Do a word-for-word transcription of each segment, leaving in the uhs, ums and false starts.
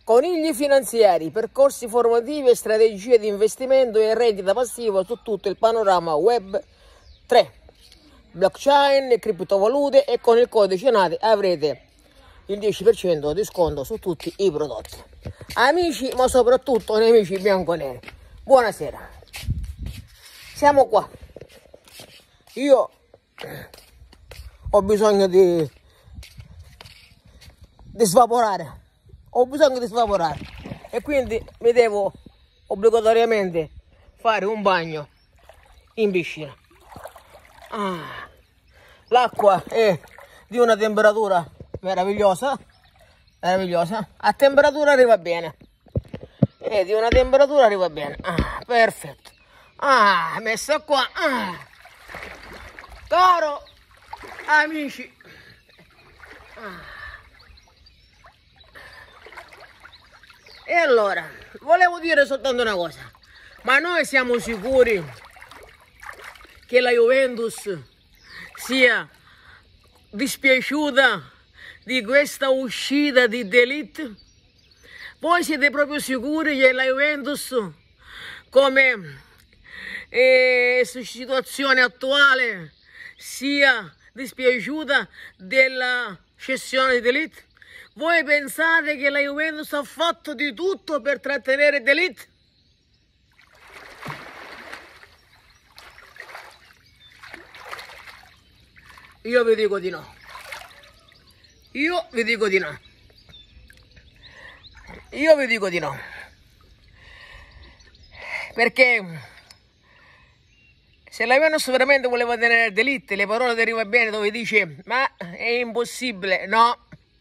conigli finanziari, percorsi formativi e strategie di investimento e reddito passivo su tutto il panorama web tre, blockchain e criptovalute, e con il codice NATI avrete il dieci per cento di sconto su tutti i prodotti. Amici, ma soprattutto nemici bianconeri, buonasera. Siamo qua. Io ho bisogno di, di svaporare. Ho bisogno di svaporare. E quindi mi devo obbligatoriamente fare un bagno in piscina. Ah, l'acqua è di una temperatura meravigliosa. Meravigliosa. A temperatura arriva bene. È di una temperatura arriva bene. Ah, perfetto. Ah, messa qua. Ah. Caro amici, ah. E allora, volevo dire soltanto una cosa, ma noi siamo sicuri che la Juventus sia dispiaciuta di questa uscita di De Ligt? Voi siete proprio sicuri che la Juventus, come eh, situazione attuale, sia dispiaciuta della cessione di De Ligt? Voi pensate che la Juventus ha fatto di tutto per trattenere De Ligt? Io vi dico di no. Io vi dico di no. Io vi dico di no. Perché se la Juventus veramente voleva tenere De Ligt, le parole di Arriva Bene dove dice ma è impossibile, no,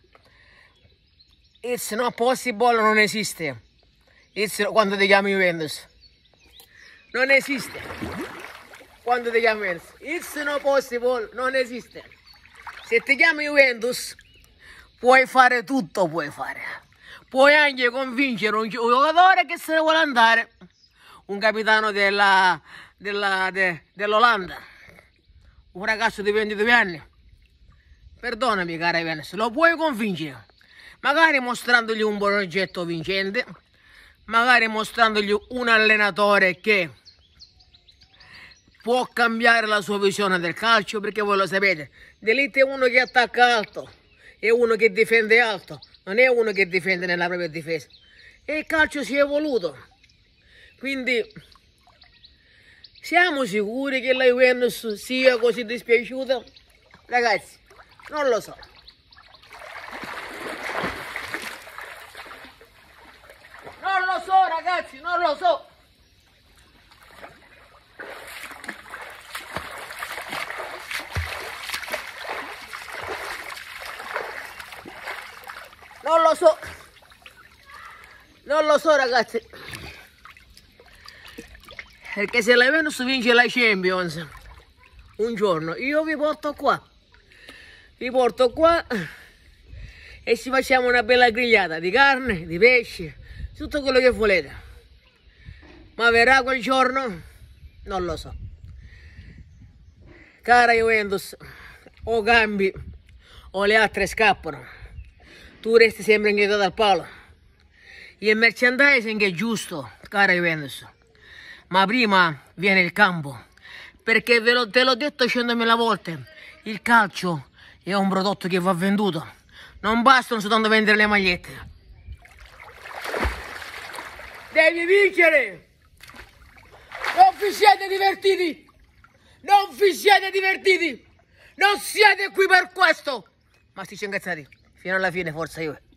it's not possible non esiste. It's, quando ti chiami Juventus non esiste. Quando ti chiami Juventus it's not possible non esiste. Se ti chiami Juventus puoi fare tutto, puoi fare. Puoi anche convincere un giocatore che se ne vuole andare, un capitano della Della, de, dell'Olanda, un ragazzo di ventidue anni. Perdonami cara Juventus, lo puoi convincere, magari mostrandogli un progetto vincente, magari mostrandogli un allenatore che può cambiare la sua visione del calcio, perché voi lo sapete, De Ligt è uno che attacca alto, è uno che difende alto, non è uno che difende nella propria difesa, e il calcio si è evoluto. Quindi siamo sicuri che la Juventus sia così dispiaciuta? Ragazzi, non lo so. Non lo so, ragazzi, non lo so. Non lo so. Non lo so, ragazzi. Perché se la Juventus vince la Champions un giorno, io vi porto qua, vi porto qua e ci facciamo una bella grigliata di carne, di pesce, tutto quello che volete. Ma verrà quel giorno? Non lo so. Cara Juventus, o cambi o le altre scappano. Tu resti sempre inghiottato al palo. Il merchandising è giusto, cara Juventus. Ma prima viene il campo, perché ve lo, te l'ho detto centomila volte, il calcio è un prodotto che va venduto, non bastano soltanto vendere le magliette. Devi vincere! Non vi siete divertiti! Non vi siete divertiti! Non siete qui per questo! Ma stici incazzati, fino alla fine forza io.